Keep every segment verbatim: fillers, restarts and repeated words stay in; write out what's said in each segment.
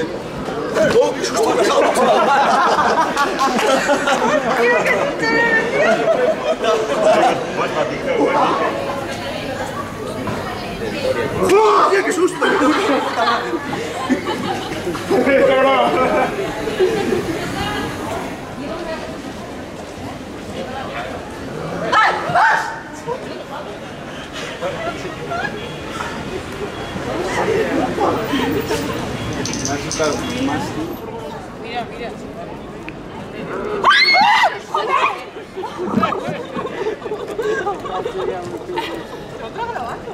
¡Oh, qué susto me ha dado! ¡Oh, qué susto! Mira, mira. ¿Otro grabando?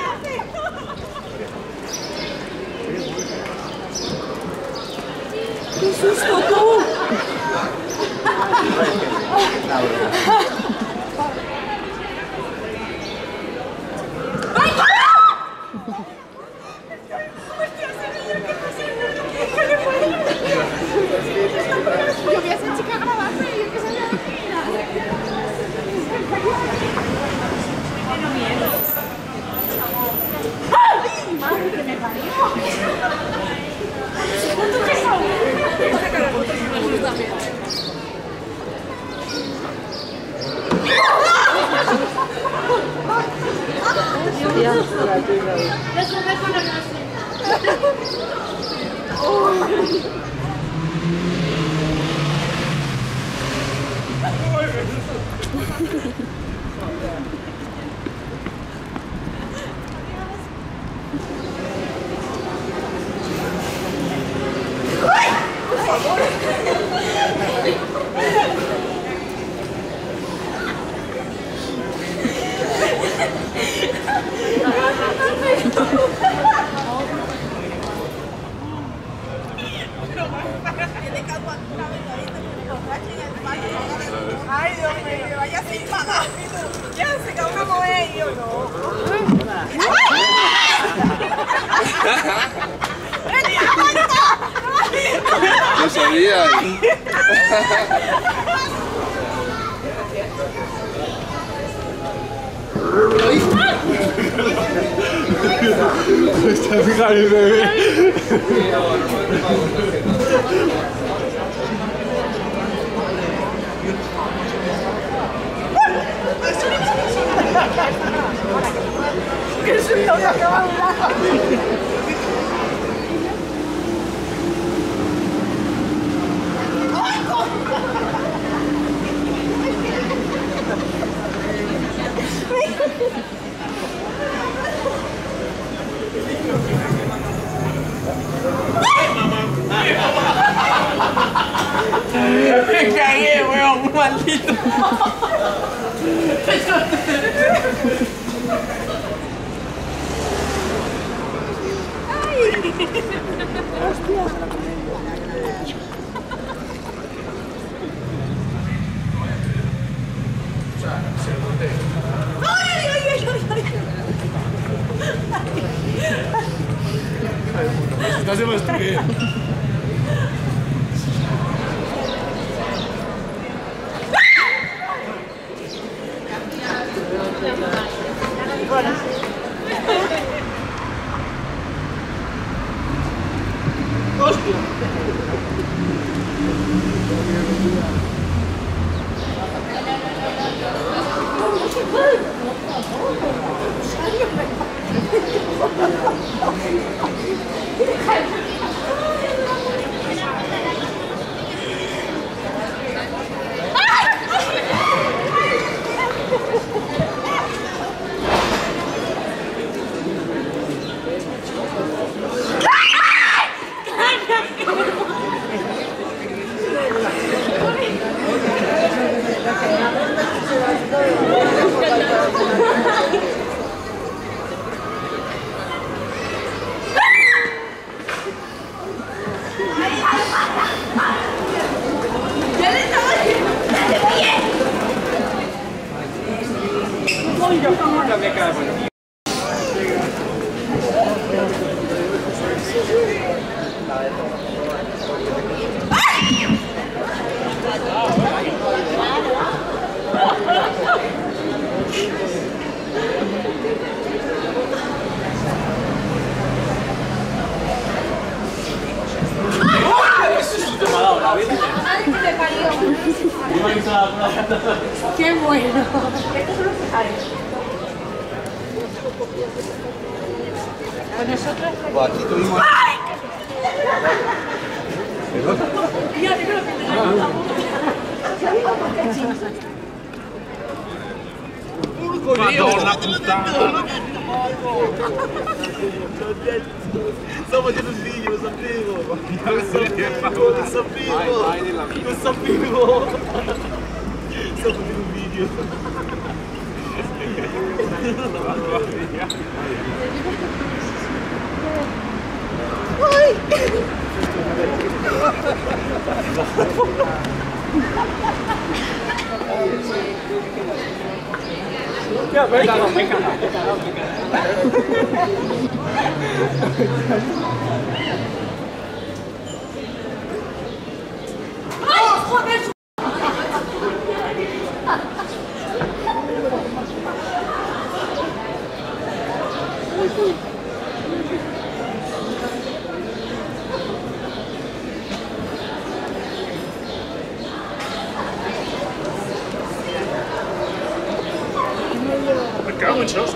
¡Qué susto, tú! Yo vi a esa chica grabando y yo que se me ¡ay! ¡Madre que me parió! ¿Cuánto que son? Esta cara de fotos me gusta también. Eso me pone así. Ay, Dios mío, que vaya sin pagar. Ya se quedó una mujer y yo no. No sabía. Está fijando el bebé. ¡Qué susto me acaba de dar! Me cagué, weón, maldito. Estás de más que... ¡Qué bueno! Con nosotros... Pues aquí tuvimos... Ya, te creo que te Madonna puttana. Stavo facendo un video, lo sapevo! Lo sapevo! Lo sapevo! Mai nella vita. Lo sapevo! Stavo facendo un video! Ya, me he cagado, me he cagado, me he cagado, me he cagado. ¡Ay, joder! Me cago en Dios.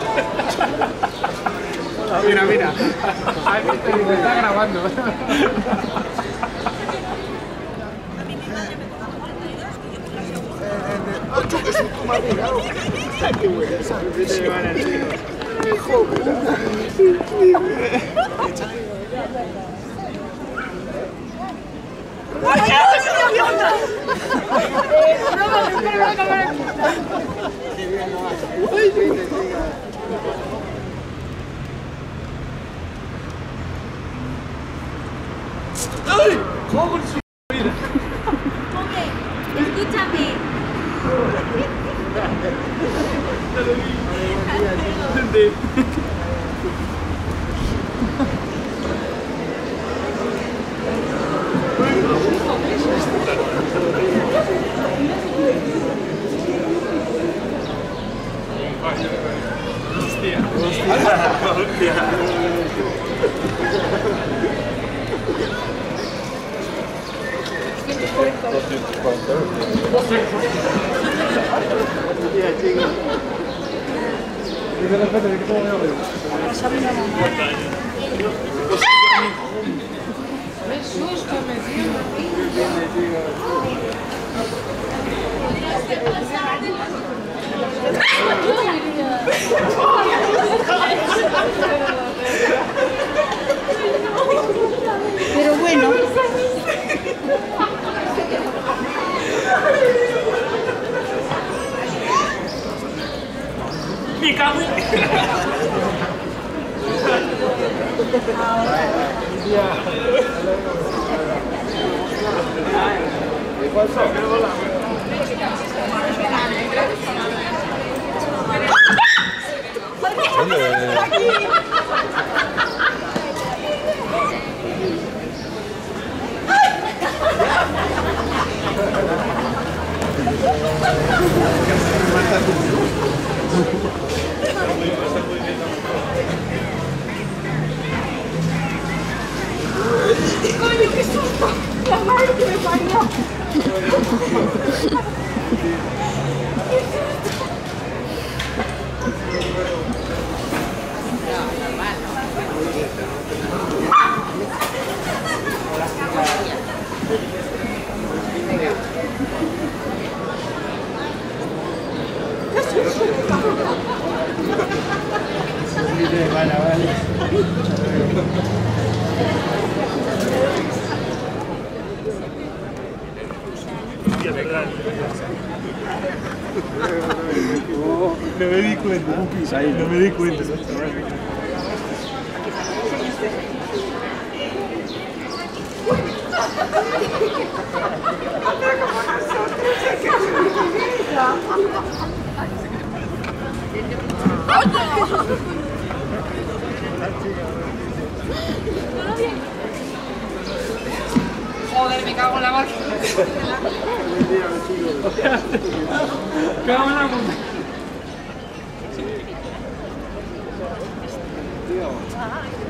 Mira, mira. Has visto que me está grabando. ¡Ocho que soy tu madre! ¡Qué buena! ¡Hijo puta! ¡Ay! ¿Cómo se Escúchame. Hostia. ¡Qué susto me dio! Pero bueno. Me cago en... ¡Coño, qué susto! ¡La madre que me parió! Vale, vale. No me di cuenta. No me di cuenta. Joder, me cago en la máquina. Cago en la puta. Tío.